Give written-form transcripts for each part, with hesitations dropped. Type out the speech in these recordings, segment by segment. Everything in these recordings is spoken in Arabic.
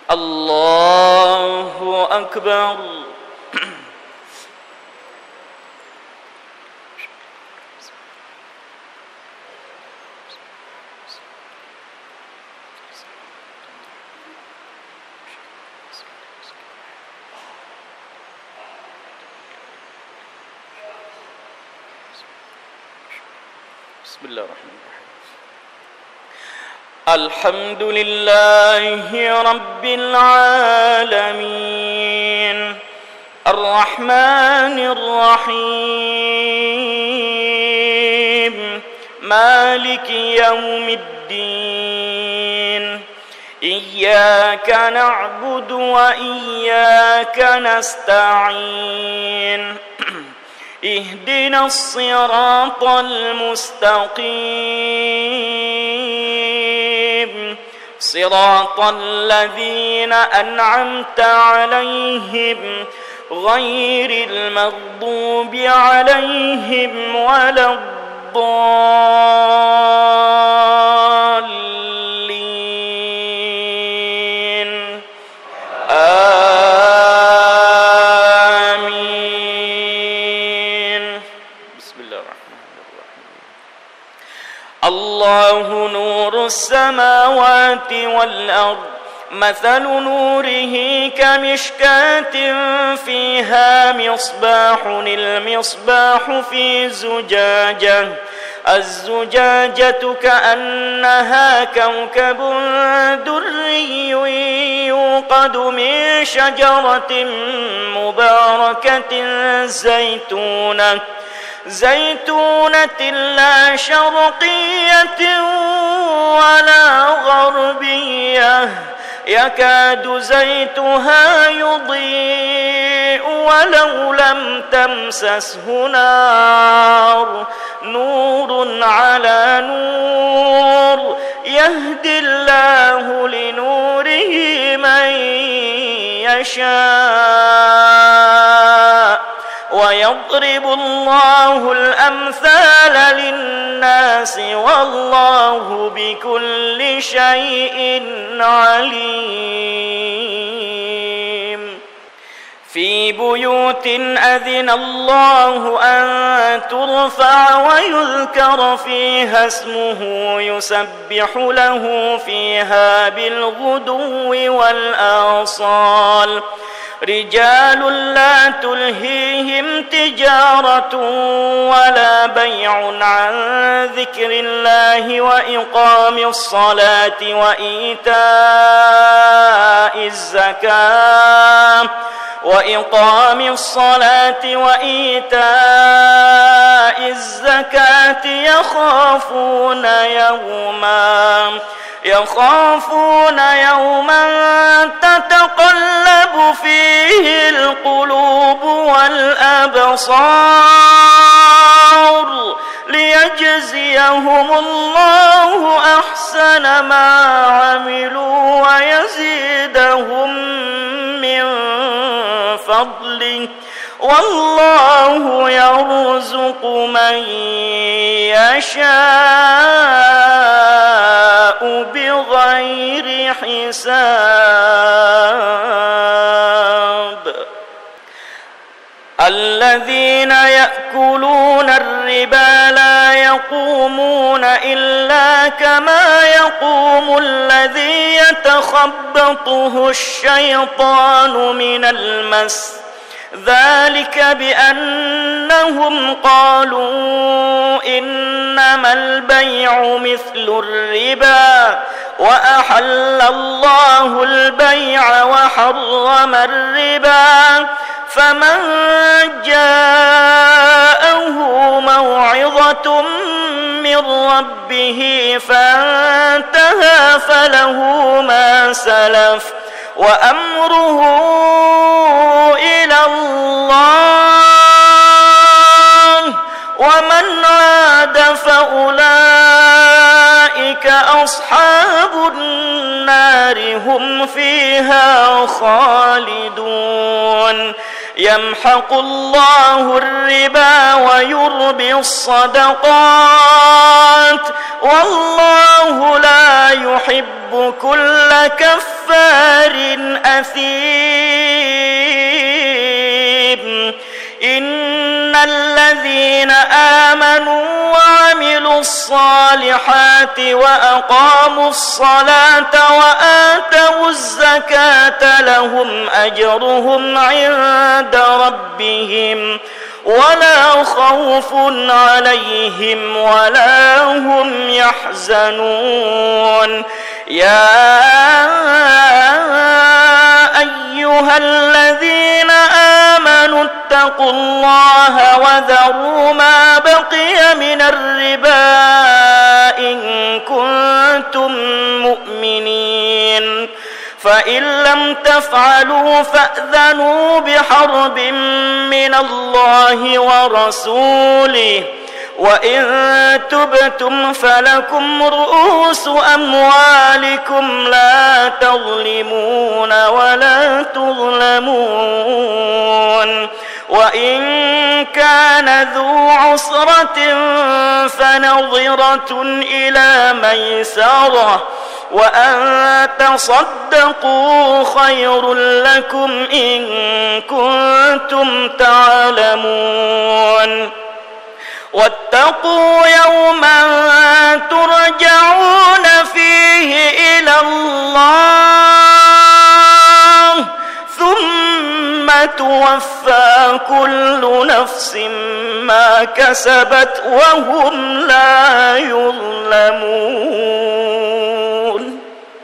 الله أكبر. بسم الله الرحمن الرحيم. الحمد لله رب العالمين الرحمن الرحيم مالك يوم الدين إياك نعبد وإياك نستعين اهدنا الصراط المستقيم صراط الذين أنعمت عليهم غير المغضوب عليهم ولا الضالين آمين. بسم الله الرحمن الرحيم. الله نور السماوات والأرض مثل نوره كمشكاة فيها مصباح المصباح في زجاجة الزجاجة كأنها كوكب دري يوقد من شجرة مباركة زيتونة لا شرقية ولا غربية يكاد زيتها يضيء ولو لم تمسسه نار نور على نور يهدي الله لنوره من يشاء ويضرب الله الأمثال للناس والله بكل شيء عليم. في بيوت أذن الله أن ترفع ويذكر فيها اسمه يسبح له فيها بالغدو والآصال رجال لا تلهيهم تجارة ولا بيع عن ذكر الله وإقام الصلاة وإيتاء الزكاة يخافون يوما تتقلب فيه القلوب والأبصار ليجزيهم الله أحسن ما عملوا ويزيدهم من فضله والله يرزق من يشاء بغير حساب. الذين يأكلون الربا لا يقومون إلا كما يقوم الذي يتخبطه الشيطان من المس ذلك بأنهم قالوا إنما البيع مثل الربا وأحل الله البيع وحرم الربا فمن جاءه موعظة من ربه فانتهى فله ما سلف وأمره إلى الله ومن عاد فأولئك أصحاب النار هم فيها خالدون. يمحق الله الربا ويربي الصدقات والله لا يحب كل كفار أثيم إن الذين آمنوا وعملوا الصالحات وأقاموا الصلاة وآتوا الزكاة لهم أجرهم عند ربهم ولا خوف عليهم ولا هم يحزنون يا أيها الذين آمنوا اتقوا الله وذروا ما بقي من الربا إن كنتم مؤمنين فإن لم تفعلوا فأذنوا بحرب من الله ورسوله وإن تبتم فلكم رؤوس أموالكم لا تظلمون ولا تظلمون وإن كان ذو عسرة فنظرة إلى ميسرة وأن تصدقوا خير لكم إن كنتم تعلمون واتقوا يوما ترجعون فيه إلى الله ثم توفى كل نفس ما كسبت وهم لا يظلمون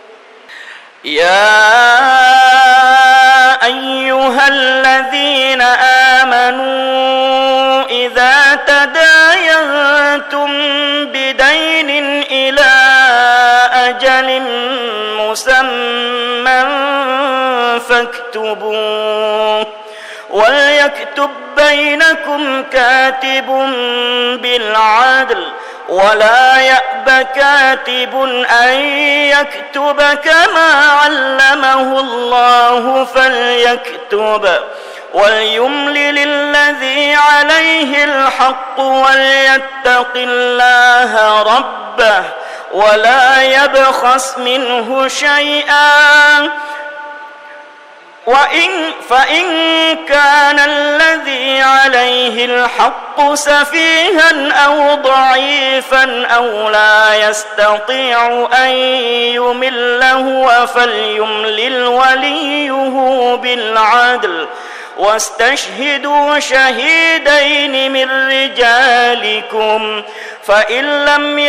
يا أيها الذين آمنوا إذا تداينتم بدين إلى أجل مسمى فاكتبوه وليكتب بينكم كاتب بالعدل ولا يأب كاتب أن يكتب كما علمه الله فليكتب وليملل الذي عليه الحق وليتق الله ربه ولا يبخس منه شيئا فإن كان الذي عليه الحق سفيها أو ضعيفا أو لا يستطيع أن يمل هو فليملل وليه بالعدل واستشهدوا شهيدين من رجالكم فإن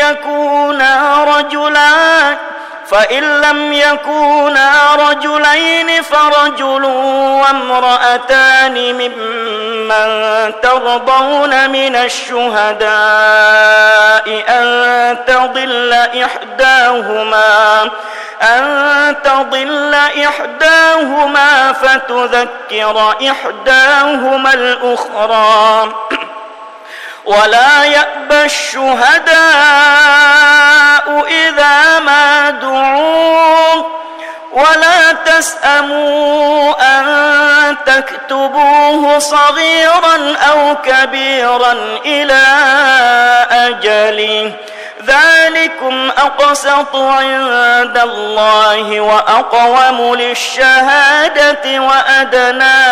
لم يكونا رجلين فرجل وامرأتان ممن ترضون من الشهداء أن تضل إحداهما فتذكر إحداهما الأخرى ولا يأبى الشهداء إذا ما دعوا ولا تسأموا أن تكتبوه صغيرا أو كبيرا إلى أجله ذلكم أقسط عند الله وأقوم للشهادة وأدنى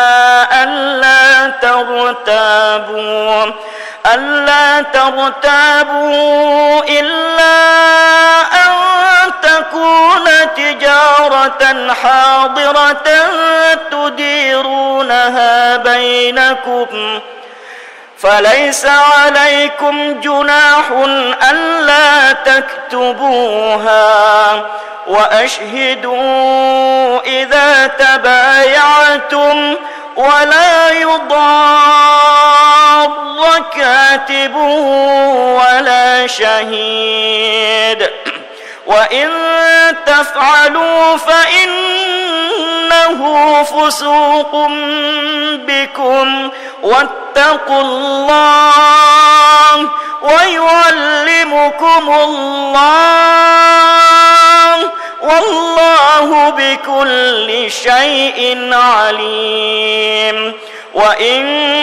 ألا ترتابوا إلا أن تكون تجارة حاضرة تديرونها بينكم فليس عليكم جناح ألا تكتبوها وأشهدوا إذا تبايعتم ولا يضار كاتب ولا شهيد وإن تفعلوا فإنه فسوق بكم واتقوا الله ويعلمكم الله والله بكل شيء عليم وإن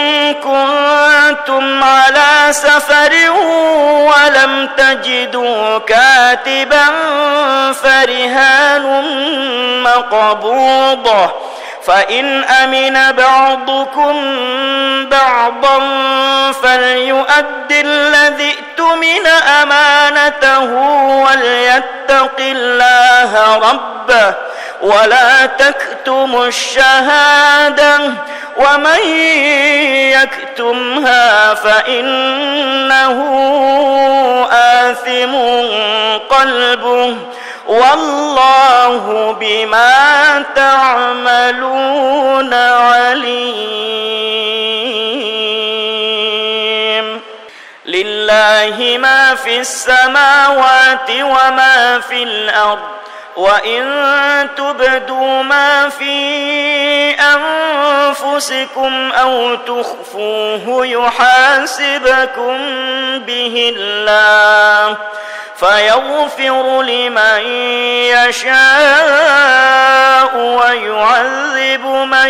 كنتم على سفر ولم تجدوا كاتبا فرهان مقبوضة فإن أمن بعضكم بعضا فليؤد الذي ائتمن أمانته وليتق الله ربه ولا تكتموا الشهادة ومن يكتمها فإنه آثم قلبه والله بما تعملون عليم. لله ما في السماوات وما في الأرض وإن تبدوا ما في أنفسكم أو تخفوه يحاسبكم به الله فيغفر لمن يشاء ويعذب من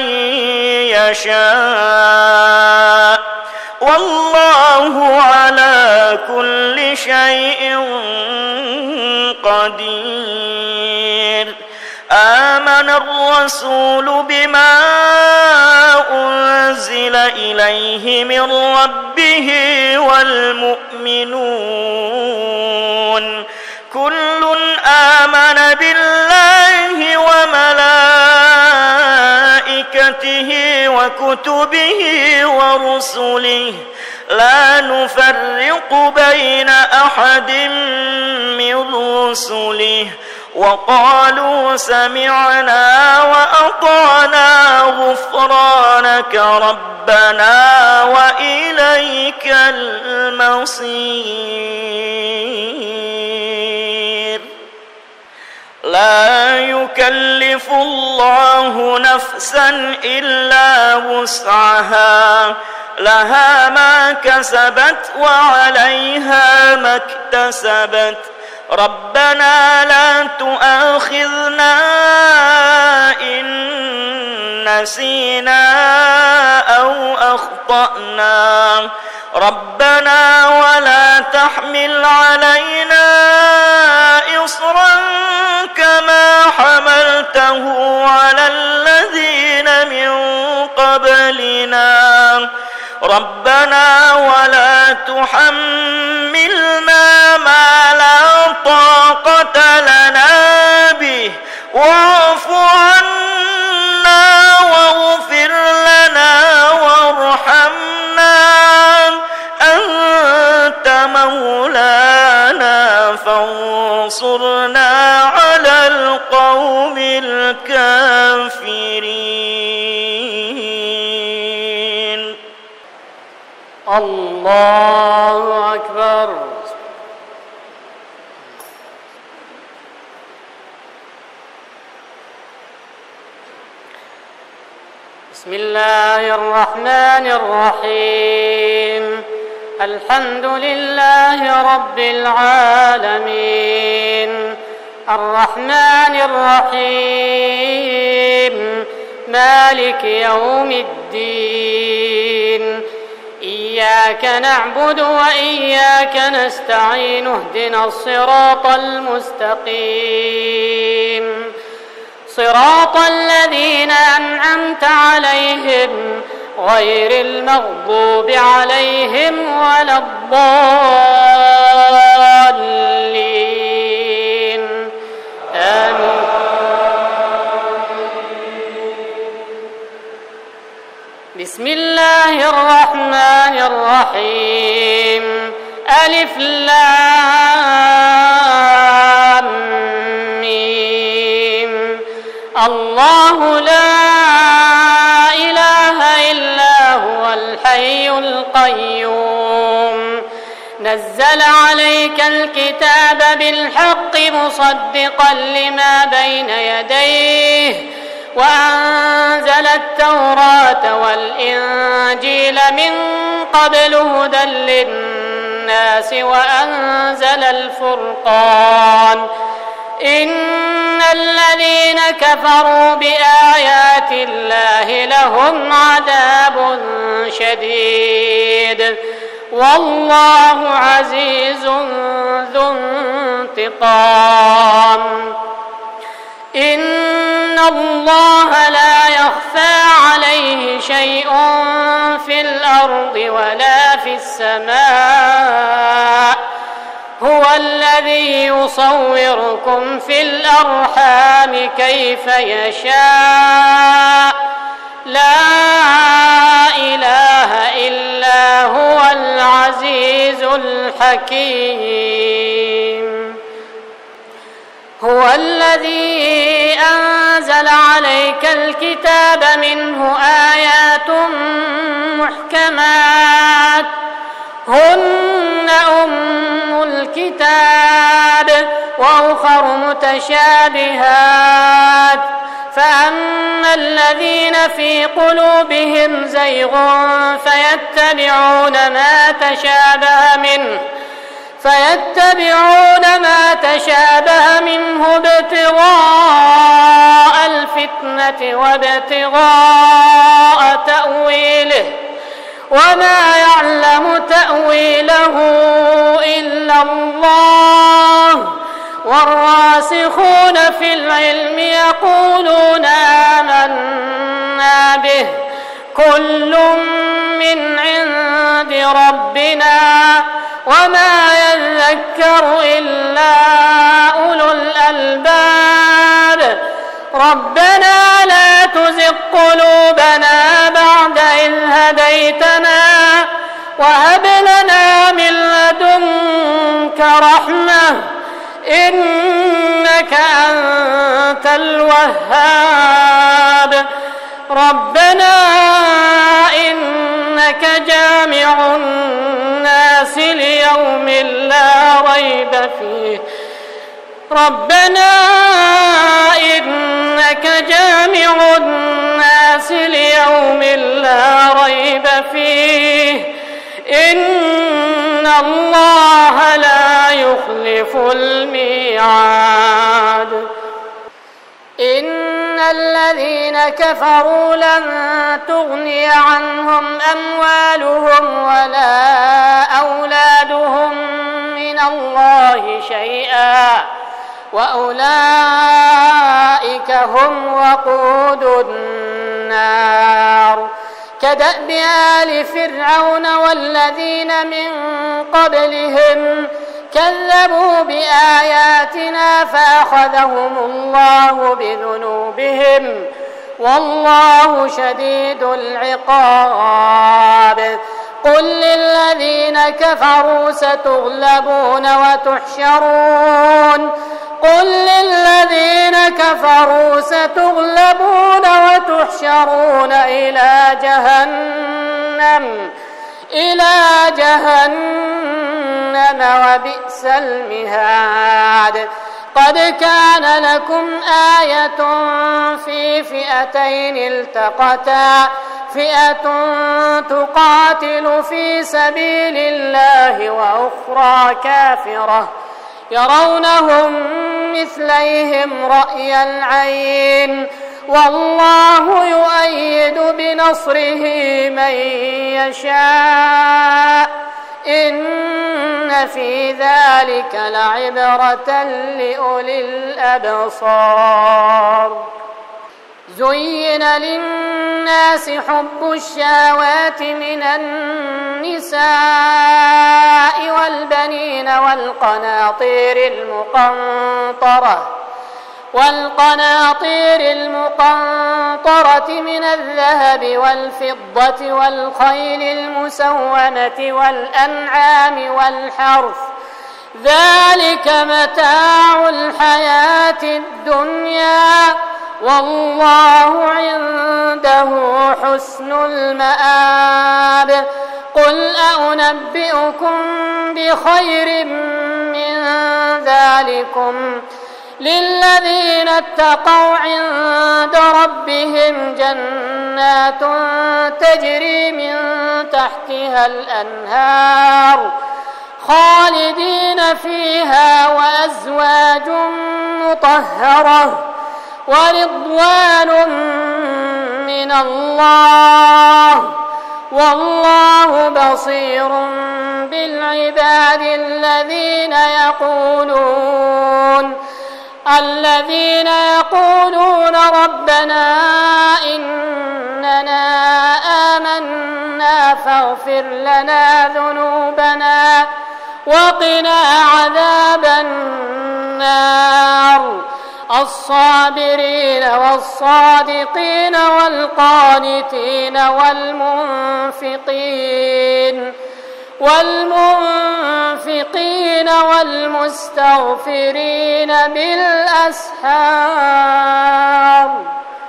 يشاء والله على كل شيء قدير. آمن الرسول بما أنزل إليه من ربه والمؤمنون كل آمن بالله وملائكته وكتبه ورسله لا نفرق بين أحد من رسله وقالوا سمعنا وأطعنا غفرانك ربنا وإليك المصير. لا يكلف الله نفسا إلا وسعها لها ما كسبت وعليها ما اكتسبت ربنا لا تؤاخذنا إن نسينا أو أخطأنا ربنا ولا تحمل علينا إصرا كما حملته على الذين من قبلنا ربنا ولا تحملنا ما لا طاقة لنا به واعف عنا واغفر لنا وارحمنا أنت مولانا فانصرنا على القوم الكافرين. الله أكبر. بسم الله الرحمن الرحيم الحمد لله رب العالمين الرحمن الرحيم مالك يوم الدين إياك نعبد وإياك نستعين اهدنا الصراط المستقيم صراط الذين أنعمت عليهم غير المغضوب عليهم ولا الضالين آمين. بسم الله الرحمن الرحيم ألف لام ميم الله لا إله إلا هو الحي القيوم نزل عليك الكتاب بالحق مصدقا لما بين يديه وأنزل التوراة والإنجيل من قبل هدى للناس وأنزل الفرقان إن الذين كفروا بآيات الله لهم عذاب شديد والله عزيز ذو انتقام. إن الله لا يخفى عليه شيء في الأرض ولا في السماء هو الذي يصوركم في الأرحام كيف يشاء لا إله إلا هو العزيز الحكيم. هو الذي أنزل عليك الكتاب منه آيات محكمات هن أم الكتاب وأخر متشابهات فأما الذين في قلوبهم زيغ فيتبعون ما تشابه منه ابتغاء الفتنة وابتغاء تأويله وما يعلم تأويله إلا الله والراسخون في العلم يقولون آمنا به كل من عند ربنا وما يذكر إلا أولو الألباب. ربنا لا تزغ قلوبنا بعد إذ هديتنا وهب لنا من لدنك رحمة إنك أنت الوهاب. ربنا إنك جامع الناس ليوم لا ريب فيه إن الله لا يخلف الميعاد. إن الذين كفروا لن تغني عنهم أموالهم ولا أولادهم من الله شيئا وأولئك هم وقود النار. كدأب آل فرعون والذين من قبلهم كذبوا بآياتنا فأخذهم الله بذنوبهم والله شديد العقاب. قل للذين كفروا ستغلبون وتحشرون إلى جهنم وبئس المهاد. قد كان لكم آية في فئتين التقتا فئة تقاتل في سبيل الله وأخرى كافرة يرونهم مثليهم رأي العين والله يؤيد بنصره من يشاء إن في ذلك لعبرة لأولي الأبصار. زين للناس حب الشهوات من النساء والبنين والقناطير المقنطرة من الذهب والفضة والخيل المسومة والأنعام والحرث ذلك متاع الحياة الدنيا والله عنده حسن المآب. قل أنبئكم بخير من ذلكم للذين اتقوا عند ربهم جنات تجري من تحتها الأنهار خالدين فيها وأزواج مطهرة ورضوان من الله والله بصير بالعباد. الذين يقولون ربنا إننا آمنا فاغفر لنا ذنوبنا وقنا عذاب النار. الصابرين والصادقين والقانتين والمنفقين والمستغفرين بالأسحار.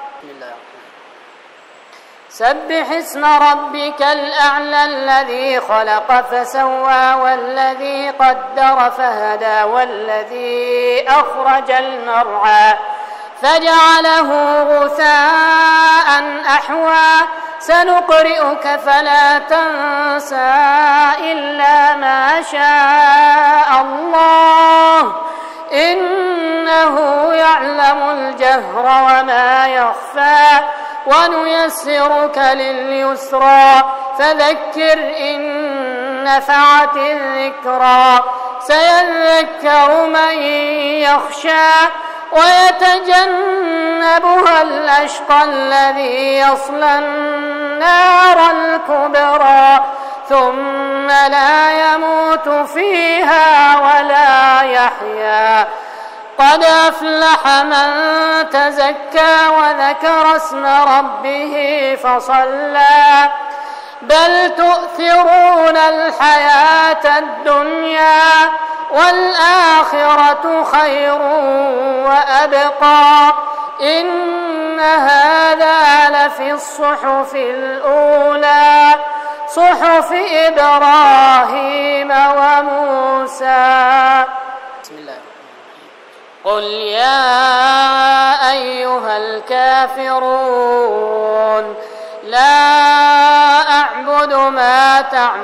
سبح اسم ربك الأعلى الذي خلق فسوى والذي قدر فهدى والذي أخرج المرعى فجعله غثاء أحوى. سنقرئك فلا تنسى إلا ما شاء الله إنه يعلم الجهر وما يخفى ونيسرك لليسرى فذكر إن نفعت الذكرى. سيذكر من يخشى ويتجنبها الأشقى الذي يصلى النار الكبرى ثم لا يموت فيها ولا يحيا. قد أفلح من تزكى وذكر اسم ربه فصلى بل تؤثرون الحياة الدنيا والآخرة خير وأبقى. إن هذا لفي الصحف الأولى صحف إبراهيم وموسى. بسم الله. قل يا أيها الكافرون لا أعبد ما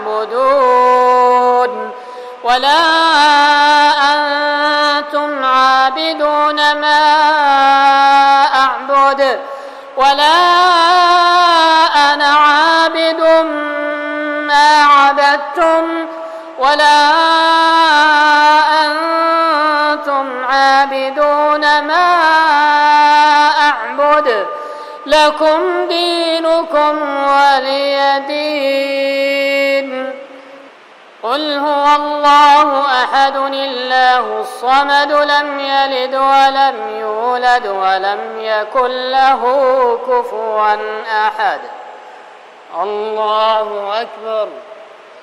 تعبدون ولا أنتم عابدون ما أعبد ولا أنا عابد ما عبدتم ولا أنتم عابدون ما أعبد لكم دينكم ولي دين. قل هو الله أحد الله الصمد لم يلد ولم يولد ولم يكن له كفوا أحد. الله أكبر.